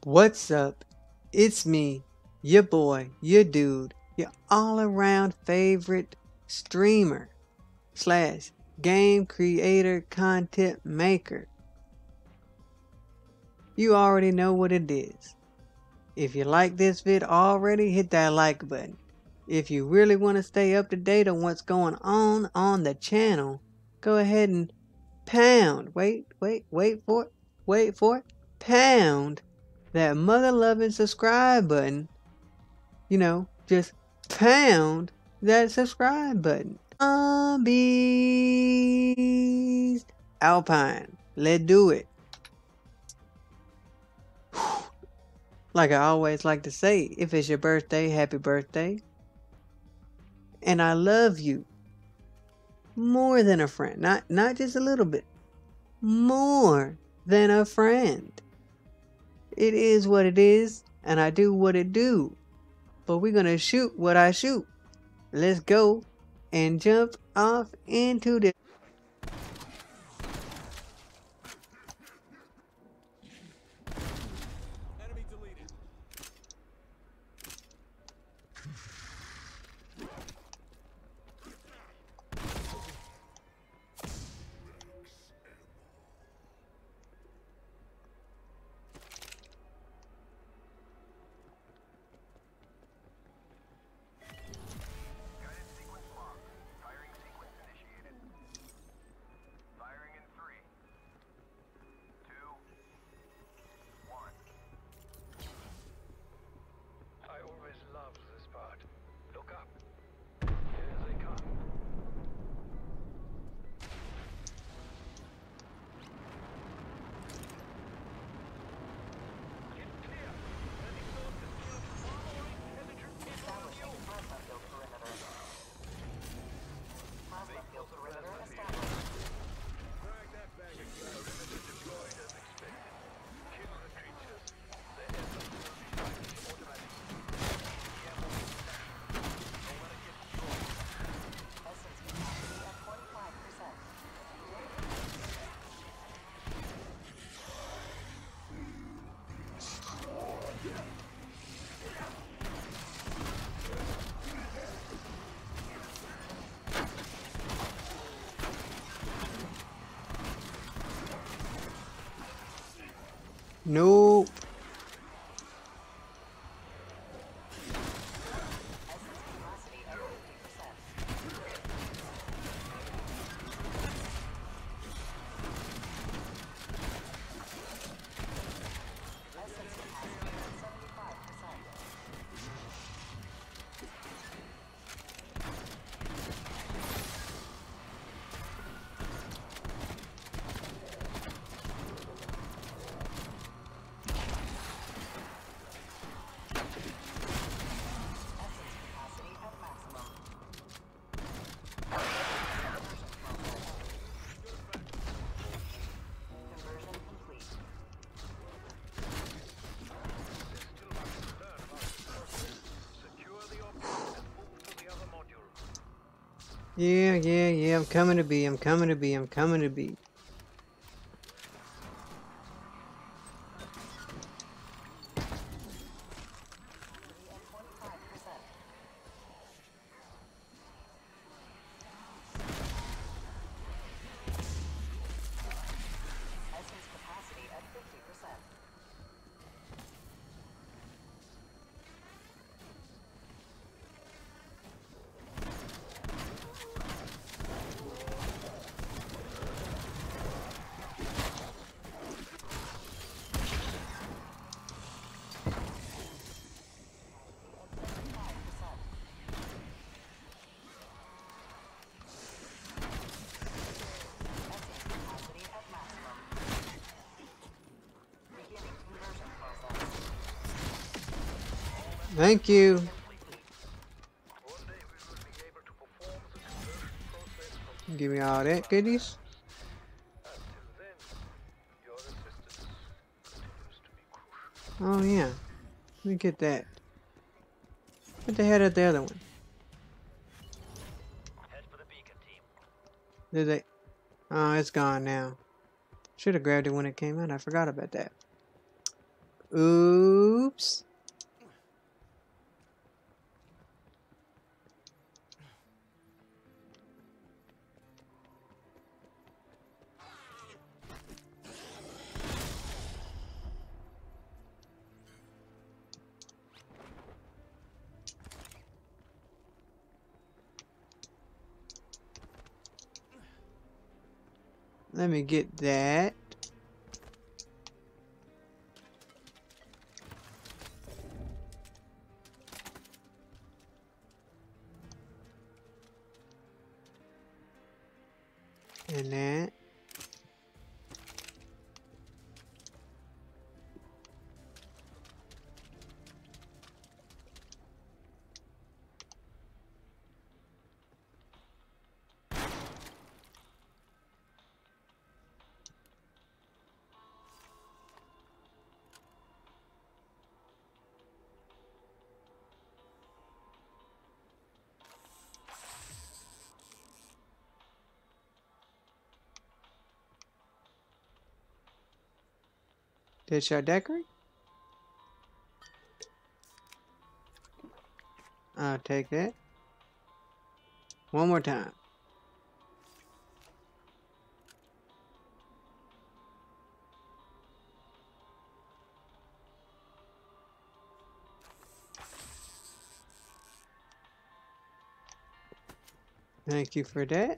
What's up? It's me, your boy, your dude, your all-around favorite streamer slash game creator content maker. You already know what it is. If you like this vid already, hit that like button. If you really want to stay up to date on what's going on the channel, go ahead and pound, wait for it, pound that mother-loving subscribe button. Just pound that subscribe button. Zombies Alpine, let's do it. Like I always like to say, if it's your birthday, happy birthday. And I love you more than a friend, not just a little bit, more than a friend. It is what it is, and I do what it do. But we're gonna shoot what I shoot. Let's go and jump off into the Enemy deleted. Guided sequence locked. Firing sequence initiated. Firing in 3, 2, 1. I always loved this part. Look up. Here they come. Get clear. Enemy forces far more intelligent hit on you. Drag that bag of perimeter deployed as expected. Kill the creatures. The essence will be fighting automatically. The ammo is stashed. Don't let it get destroyed. Essence capacity at 25%. nope. Essence capacity at 50%. Essence capacity at 75%. Essence capacity at maximum. Conversion complete. Still much to learn about this process. Secure the object and move to the other module. Yeah, I'm coming to be. At 25%. Essence capacity at 50%. At 75%. Essence capacity at maximum. Beginning conversion process. Thank you. One day we will be able to perform the conversion process from Give me all that goodies. until then. Your assistance continues to be crucial. Oh yeah. Let me get that. What the hell is the other one? Head for the beacon team. Did they? Oh, it's gone now. Should have grabbed it when it came out. I forgot about that. Oops. Let me get that. And that. Deadshot daiquiri? I'll take that. One more time. Thank you for that.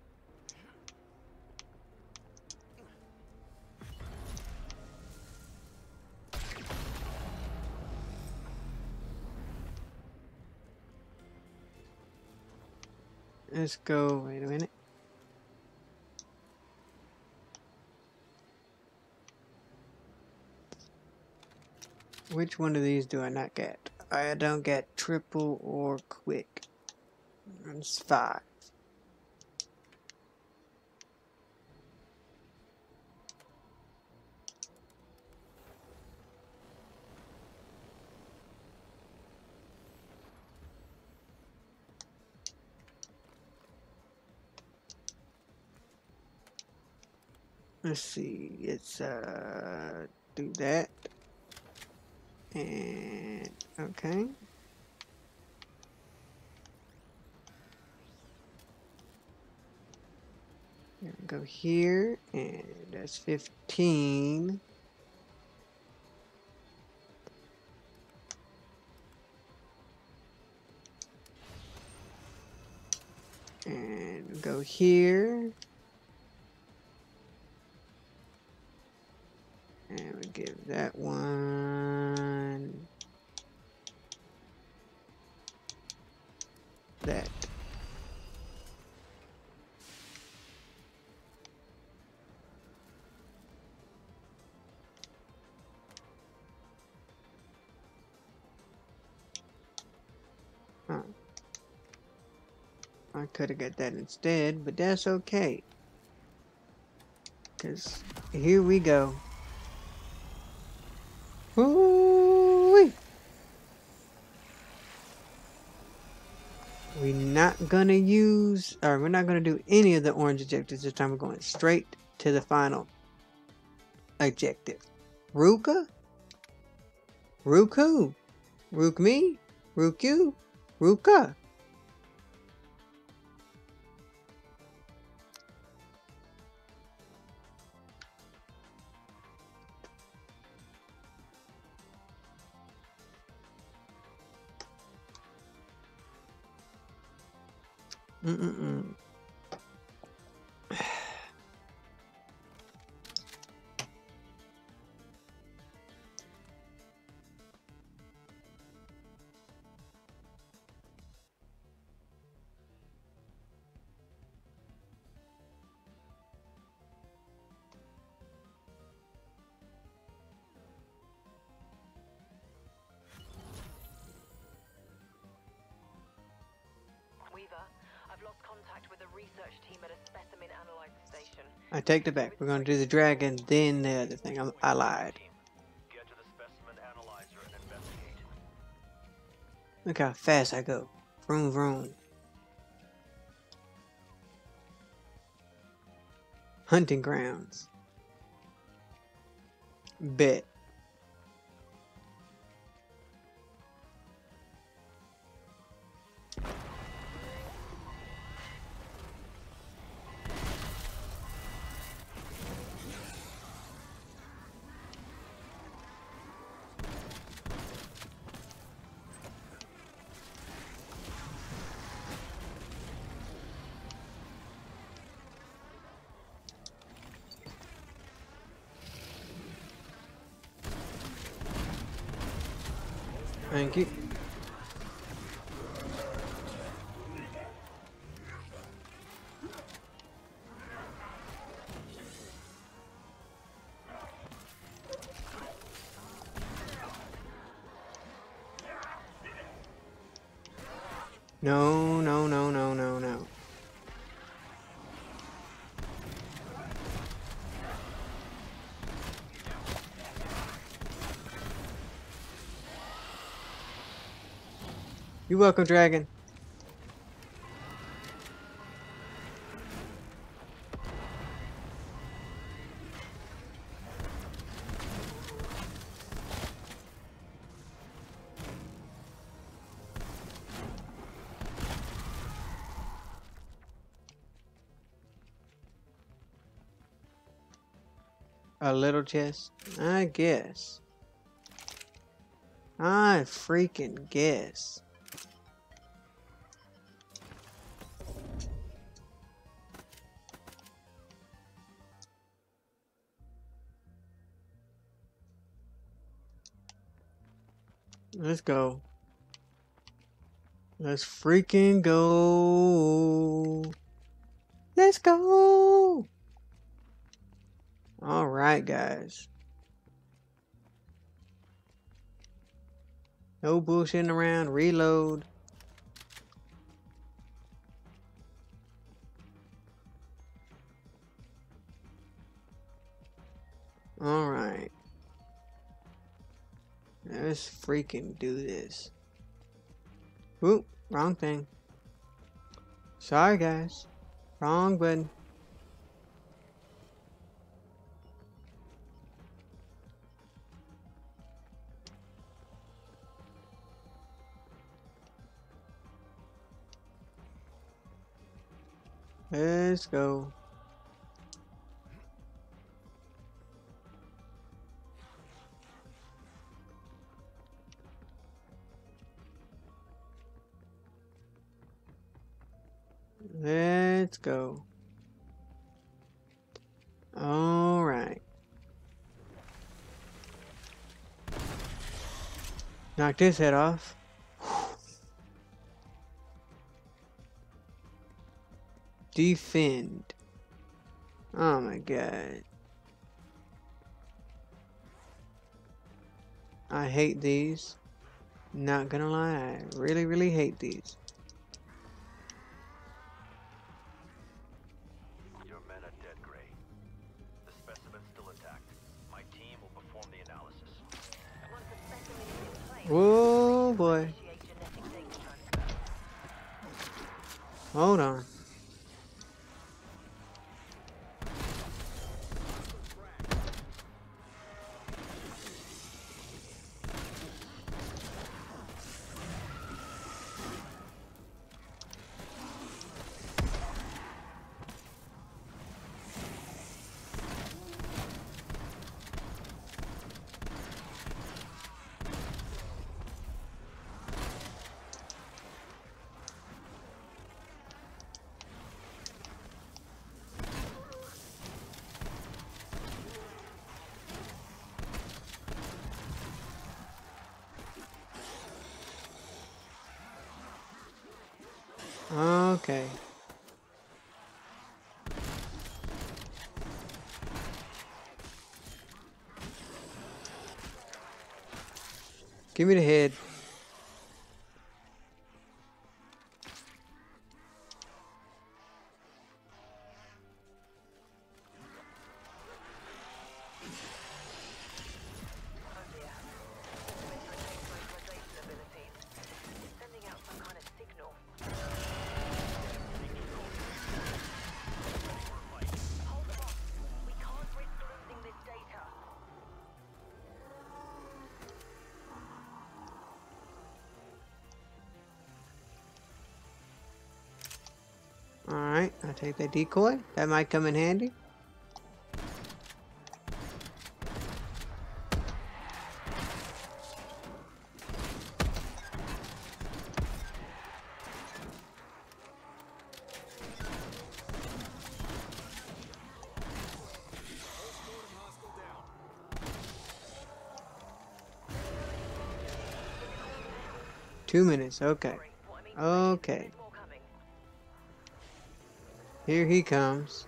Let's go. Wait a minute. Which one of these do I not get? I don't get triple or quick. It's 5. Let's see. It's do that. And okay. Go here, and that's 15. And go here. And we give that one that. Oh. I could have got that instead, but that's okay. Because here we go. Ooh-wee. We're not gonna use, or we're not gonna do any of the orange objectives this time. We're going straight to the final objective. Ruka? Rook who? Rook me? Rook you? Ruka? Mm-mm-mm. Weaver, I've lost contact with the research team at a specimen analyzer station. I take it back. We're gonna do the dragon, then the other thing. I lied. Get to the specimen analyzer and investigate. Look how fast I go. Vroom vroom. Hunting grounds. Bet. Thank you. No, no, no, no, no, no. You're welcome, Dragon. A little chest? I guess. I freaking guess. Let's go. Let's freaking go. Let's go. All right, guys. No bullshitting around. Reload. All right. Let's freaking do this. Oop, wrong thing. Sorry, guys. Wrong button. Let's go. Let's go. All right. Knock this head off. Defend. Oh my god. I hate these. Not gonna lie, I really, really hate these. Your men are dead, Gray. The specimen's still intact. My team will perform the analysis. Once the specimen is in place, Whoa, boy. initiate genetic data transfer. Hold on. Okay. Give me the head. Oh dear. Visualization abilities. It's sending out some kind of signal. Hold the box. We can't risk losing this data. Alright, I'll take that decoy. That might come in handy. 2 minutes. Okay. Sorry, what I mean to say is Okay. there's more coming. Here he comes.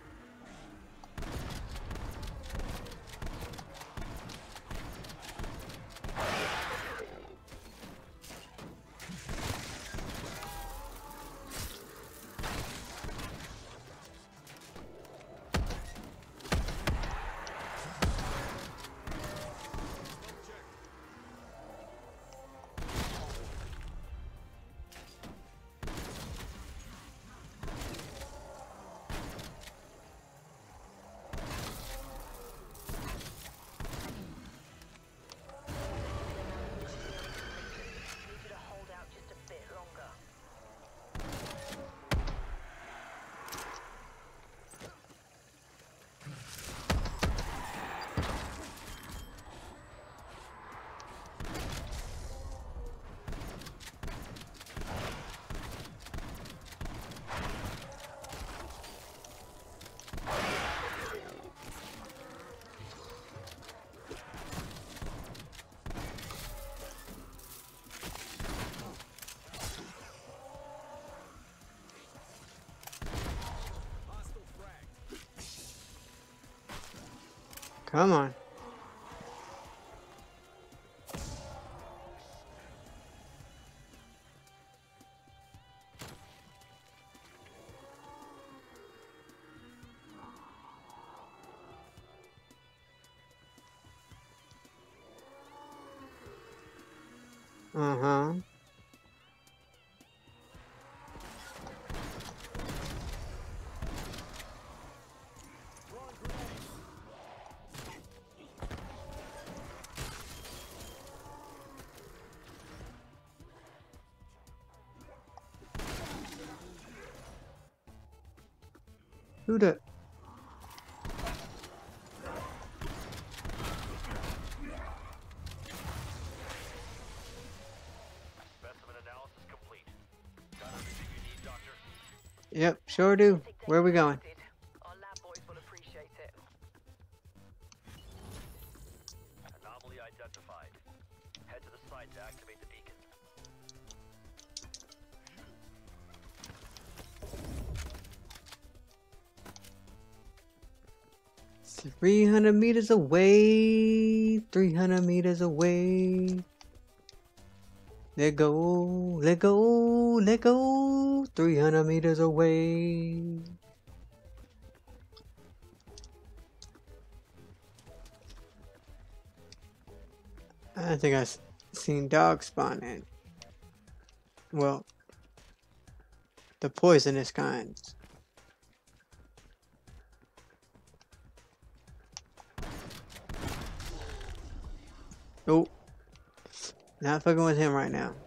Need you to hold out just a bit longer. Come on. Uh-huh. Who the... Specimen analysis complete. Got everything you need, Doctor? Yep, sure do. Where are we going? Our lab boys will appreciate it. Anomaly identified. Head to the site to activate the beacon. 300 meters away. 300 meters away. Let go, let go, let go. 300 meters away. I think I seen dogs spawning. Well, the poisonous kinds. Oh, not fucking with him right now.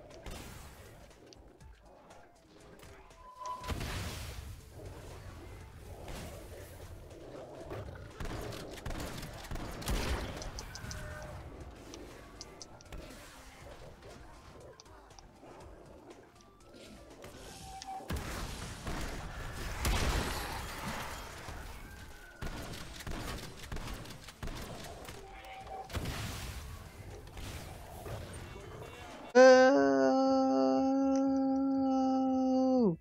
Oh!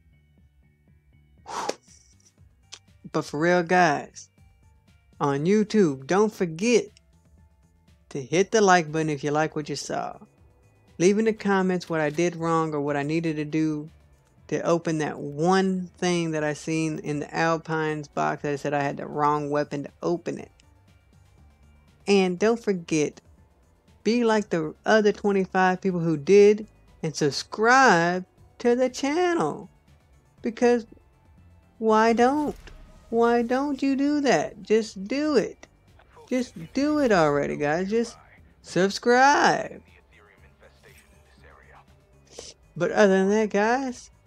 But for real, guys, on YouTube, don't forget to hit the like button if you like what you saw. Leave in the comments what I did wrong or what I needed to do to open that one thing that I seen in the Alpine's box that said I had the wrong weapon to open it. And don't forget, be like the other 25 people who did and subscribe to the channel. Because why don't? Why don't you do that? Just do it. Just do it already, guys. Just subscribe. But other than that, guys,